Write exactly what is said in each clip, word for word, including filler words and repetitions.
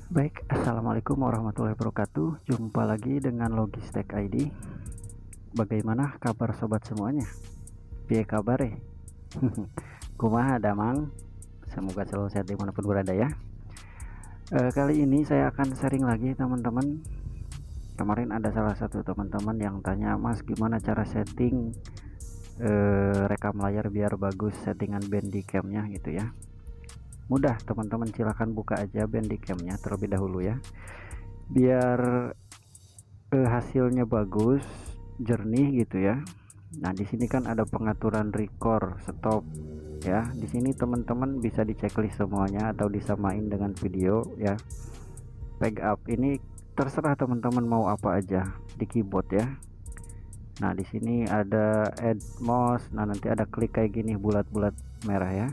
Baik, assalamualaikum warahmatullahi wabarakatuh. Jumpa lagi dengan Logistek I D. Bagaimana kabar sobat semuanya? Piye kabare? Kumaha damang? Semoga selalu sehat dimanapun berada ya. E, kali ini saya akan sharing lagi teman-teman. Kemarin ada salah satu teman-teman yang tanya, Mas gimana cara setting e, rekam layar biar bagus, settingan bandicamnya gitu ya. Mudah teman-teman, silahkan buka aja bandicamnya terlebih dahulu ya, biar eh, hasilnya bagus, jernih gitu ya. Nah di sini kan ada pengaturan record, stop ya. Di sini teman-teman bisa diceklis semuanya atau disamain dengan video ya. Backup ini terserah teman-teman mau apa aja di keyboard ya. Nah di sini ada add mouse. Nah nanti ada klik kayak gini bulat-bulat merah ya,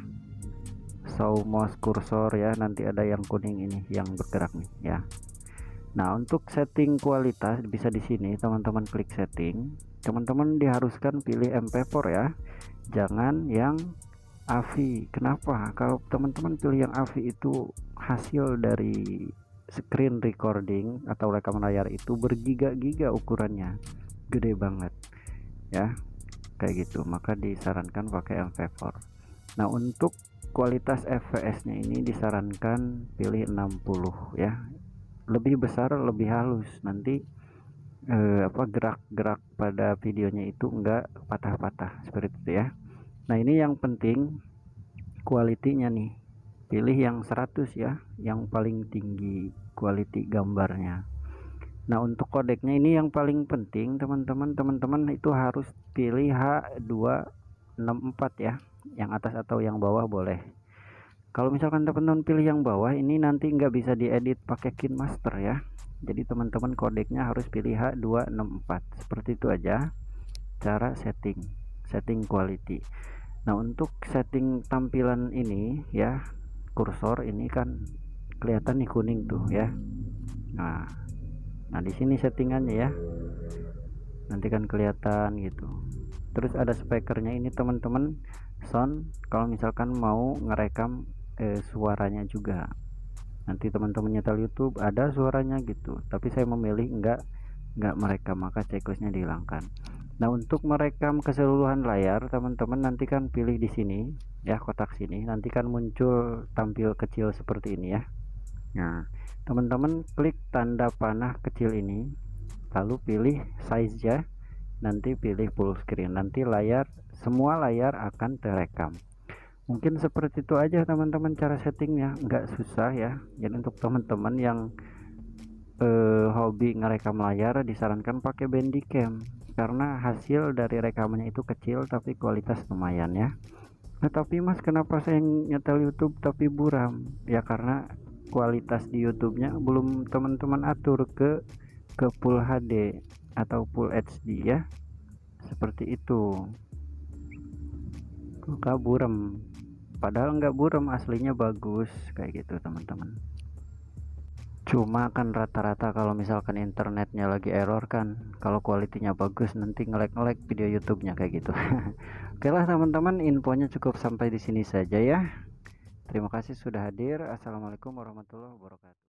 show mouse cursor ya, nanti ada yang kuning ini yang bergerak nih ya. Nah untuk setting kualitas bisa di sini teman-teman klik setting, teman-teman diharuskan pilih M P four ya, jangan yang A V I. Kenapa? Kalau teman-teman pilih yang A V I itu hasil dari screen recording atau rekam layar itu bergiga-giga ukurannya, gede banget ya kayak gitu, maka disarankan pakai M P four. Nah untuk kualitas F P S nya ini disarankan pilih enam puluh ya, lebih besar lebih halus, nanti eh, apa gerak-gerak pada videonya itu enggak patah-patah seperti itu ya. Nah ini yang penting kualitinya nih, pilih yang seratus ya, yang paling tinggi quality gambarnya. Nah untuk kodeknya ini yang paling penting teman-teman, teman-teman itu harus pilih H dua enam empat ya, yang atas atau yang bawah boleh. Kalau misalkan teman-teman pilih yang bawah ini nanti nggak bisa diedit pakai KineMaster ya, jadi teman-teman kodeknya harus pilih H dua enam empat. Seperti itu aja cara setting setting quality. Nah untuk setting tampilan ini ya, kursor ini kan kelihatan nih kuning tuh ya. Nah nah di sini settingannya ya, nanti kan kelihatan gitu. Terus ada speakernya ini teman-teman, sound kalau misalkan mau ngerekam eh, suaranya juga, nanti teman-teman nyetel YouTube ada suaranya gitu, tapi saya memilih enggak enggak merekam, maka checklistnya dihilangkan. Nah untuk merekam keseluruhan layar teman-teman nanti kan pilih di sini ya, kotak sini nanti kan muncul tampil kecil seperti ini ya. Nah teman-teman klik tanda panah kecil ini, lalu pilih size ya, nanti pilih full screen, nanti layar semua layar akan terekam. Mungkin seperti itu aja teman-teman cara settingnya, nggak susah ya. Jadi untuk teman-teman yang eh, hobi ngerekam layar disarankan pakai Bandicam karena hasil dari rekamannya itu kecil tapi kualitas lumayan ya. Nah tapi mas kenapa saya nyetel YouTube tapi buram? Ya karena kualitas di YouTube-nya belum teman-teman atur ke ke Full H D atau Full H D ya, seperti itu. Maka buram, padahal nggak buram, aslinya bagus kayak gitu teman-teman. Cuma kan rata-rata kalau misalkan internetnya lagi error kan, kalau kualitinya bagus nanti ngelek-ngelek video YouTube-nya kayak gitu. Oke lah teman-teman, infonya cukup sampai di sini saja ya. Terima kasih sudah hadir. Assalamualaikum warahmatullahi wabarakatuh.